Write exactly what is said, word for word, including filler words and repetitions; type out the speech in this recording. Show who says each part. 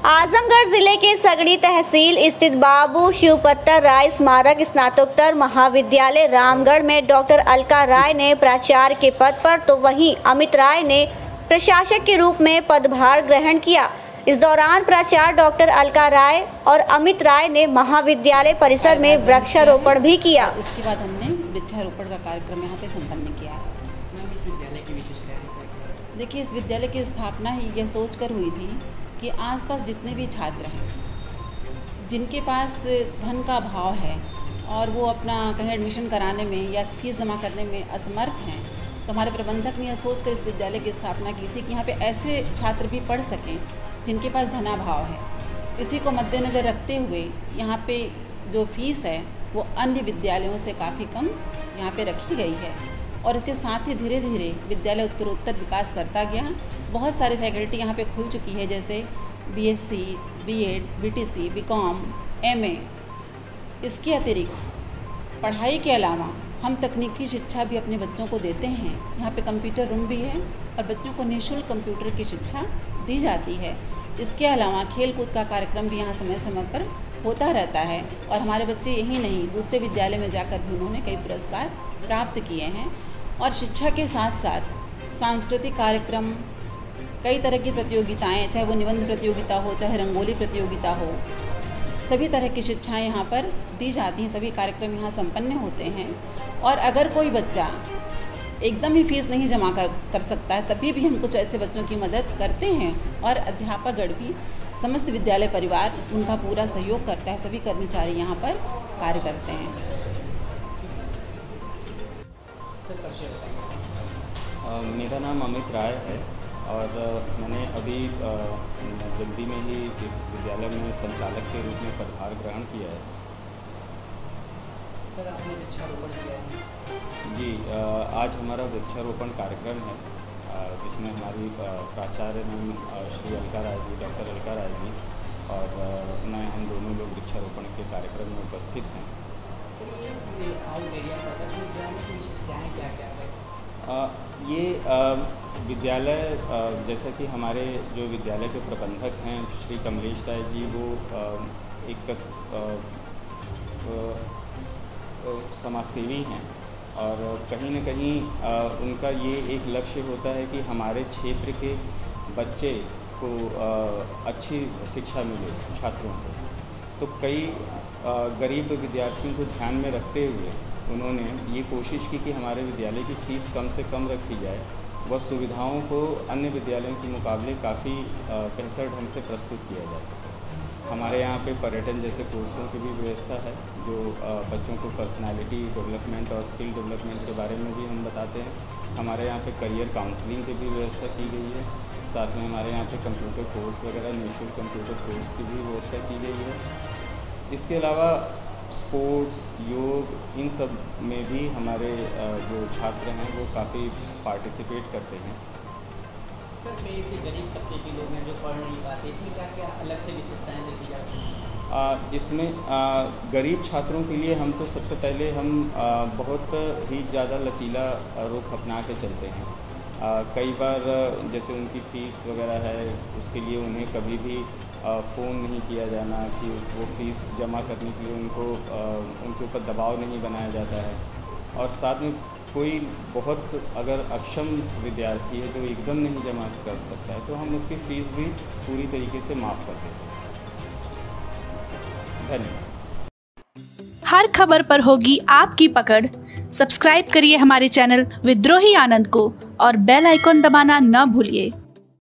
Speaker 1: आजमगढ़ जिले के सगड़ी तहसील स्थित बाबू शिवपत्तर राय स्मारक स्नातकोत्तर महाविद्यालय रामगढ़ में डॉक्टर अलका राय ने प्राचार्य के पद पर तो वहीं अमित राय ने प्रशासक के रूप में पदभार ग्रहण किया। इस दौरान प्राचार्य डॉक्टर अलका राय और अमित राय ने महाविद्यालय परिसर में वृक्षारोपण भी किया।
Speaker 2: इसके बाद हमने वृक्षारोपण का कार्यक्रम यहाँ पे संपन्न किया।
Speaker 3: मैम, इस विद्यालय की विशेषता
Speaker 2: देखिए, इस विद्यालय की स्थापना ही यह सोचकर हुई थी कि आसपास जितने भी छात्र हैं जिनके पास धन का अभाव है और वो अपना कहीं एडमिशन कराने में या फीस जमा करने में असमर्थ हैं, तो हमारे प्रबंधक ने यह सोचकर इस विद्यालय की स्थापना की थी कि यहाँ पे ऐसे छात्र भी पढ़ सकें जिनके पास धनाभाव है। इसी को मद्देनज़र रखते हुए यहाँ पे जो फीस है वो अन्य विद्यालयों से काफ़ी कम यहाँ पे रखी गई है और इसके साथ ही धीरे धीरे विद्यालय उत्तरोत्तर विकास करता गया। बहुत सारी फैकल्टी यहाँ पे खुल चुकी है, जैसे BSc, BEd, BTC, BCom, MA. इसके अतिरिक्त पढ़ाई के अलावा हम तकनीकी शिक्षा भी अपने बच्चों को देते हैं। यहाँ पे कंप्यूटर रूम भी है और बच्चों को निःशुल्क कंप्यूटर की शिक्षा दी जाती है। इसके अलावा खेल कूद का कार्यक्रम भी यहाँ समय समय पर होता रहता है और हमारे बच्चे यही नहीं दूसरे विद्यालय में जाकर भी उन्होंने कई पुरस्कार प्राप्त किए हैं। और शिक्षा के साथ साथ सांस्कृतिक कार्यक्रम, कई तरह की प्रतियोगिताएं, चाहे वो निबंध प्रतियोगिता हो, चाहे रंगोली प्रतियोगिता हो, सभी तरह की शिक्षाएं यहाँ पर दी जाती हैं। सभी कार्यक्रम यहाँ संपन्न होते हैं। और अगर कोई बच्चा एकदम ही फीस नहीं जमा कर कर सकता है, तभी भी हम कुछ ऐसे बच्चों की मदद करते हैं और अध्यापकगण भी, समस्त विद्यालय परिवार उनका पूरा सहयोग करता है। सभी कर्मचारी यहाँ पर कार्य करते हैं।
Speaker 4: आ, मेरा नाम अमित राय है और मैंने अभी आ, जल्दी में ही इस विद्यालय में संचालक के रूप में पदभार ग्रहण किया है।
Speaker 3: सर, आपने वृक्षारोपण किया है?
Speaker 4: जी, आ, आज हमारा वृक्षारोपण कार्यक्रम है जिसमें हमारी प्राचार्य मैम श्री अलका राय जी, डॉक्टर अलका राय जी और मैं, हम दोनों लोग वृक्षारोपण के कार्यक्रम में उपस्थित हैं।
Speaker 3: सर, ये आउट एरिया प्रकाश विद्यालय की विशेषताएँ क्या क्या है?
Speaker 4: आ, ये आ, विद्यालय आ, जैसा कि हमारे जो विद्यालय के प्रबंधक हैं श्री कमलेश राय जी, वो आ, एक आ, आ, समाजसेवी हैं और कहीं न कहीं आ, उनका ये एक लक्ष्य होता है कि हमारे क्षेत्र के बच्चे को आ, अच्छी शिक्षा मिले छात्रों को। तो कई आ, गरीब विद्यार्थियों को ध्यान में रखते हुए उन्होंने ये कोशिश की कि हमारे विद्यालय की फ़ीस कम से कम रखी जाए व सुविधाओं को अन्य विद्यालयों के मुकाबले काफ़ी बेहतर ढंग से प्रस्तुत किया जा सके। हमारे यहाँ पे पर्यटन जैसे कोर्सों की भी व्यवस्था है, जो बच्चों को पर्सनालिटी डेवलपमेंट और स्किल डेवलपमेंट के बारे में भी हम बताते हैं। हमारे यहाँ पे करियर काउंसलिंग की भी व्यवस्था की गई है। साथ में हमारे यहाँ पे कंप्यूटर कोर्स वगैरह, निःशुल्क कंप्यूटर कोर्स की भी व्यवस्था की गई है। इसके अलावा स्पोर्ट्स, योग, इन सब में भी हमारे जो छात्र हैं वो काफ़ी पार्टिसिपेट करते हैं।
Speaker 3: सर, ऐसे गरीब तबके के लोग हैं जो पढ़ नहीं पाते, इसमें क्या क्या अलग से विशेषताएं देखी जाती हैं?
Speaker 4: जिसमें आ, गरीब छात्रों के लिए हम तो सबसे पहले हम आ, बहुत ही ज़्यादा लचीला रुख अपना के चलते हैं। आ, कई बार जैसे उनकी फ़ीस वगैरह है, उसके लिए उन्हें कभी भी फ़ोन नहीं किया जाना कि वो फ़ीस जमा करने के लिए उनको आ, उनके ऊपर दबाव नहीं बनाया जाता है। और साथ में कोई बहुत अगर अक्षम विद्यार्थी है जो एकदम नहीं जमा कर सकता है, तो हम उसकी फ़ीस भी पूरी तरीके से माफ़ कर देते हैं। धन्यवाद।
Speaker 5: हर खबर पर होगी आपकी पकड़। सब्सक्राइब करिए हमारे चैनल विद्रोही आनंद को और बेल आइकॉन दबाना न भूलिए।